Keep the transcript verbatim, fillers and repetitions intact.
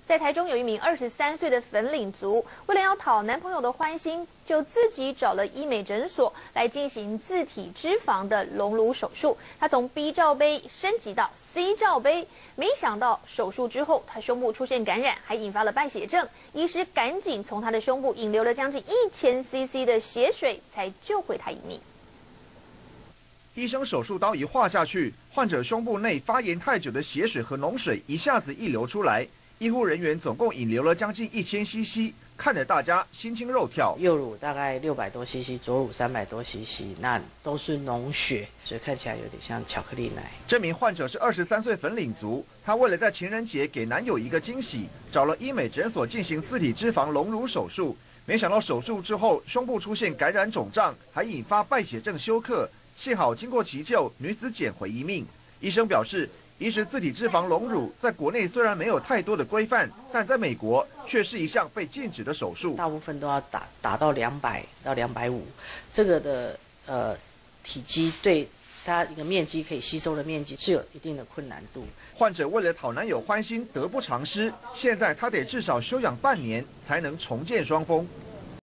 在台中有一名二十三岁的粉领族，为了要讨男朋友的欢心，就自己找了医美诊所来进行自体脂肪的隆乳手术。他从 B 罩杯升级到 C 罩杯，没想到手术之后，他胸部出现感染，还引发了败血症。医师赶紧从他的胸部引流了将近一千 C C 的血水，才救回他一命。 医生手术刀一划下去，患者胸部内发炎太久的血水和脓水一下子溢流出来，医护人员总共引流了将近一千 C C， 看得大家心惊肉跳。 右乳大概六百多 C C， 左乳三百多 C C， 那都是脓血，所以看起来有点像巧克力奶。 这名患者是二十三岁粉领族，她为了在情人节给男友一个惊喜，找了医美诊所进行自体脂肪隆乳手术，没想到手术之后胸部出现感染肿胀，还引发败血症休克。 幸好经过急救，女子捡回一命。医生表示，移植自体脂肪隆乳在国内虽然没有太多的规范，但在美国却是一项被禁止的手术。 大部分都要打打到两百到两百五，这个的呃体积对它一个面积可以吸收的面积是有一定的困难度。 患者为了讨男友欢心，得不偿失，现在他得至少休养半年才能重见双峰。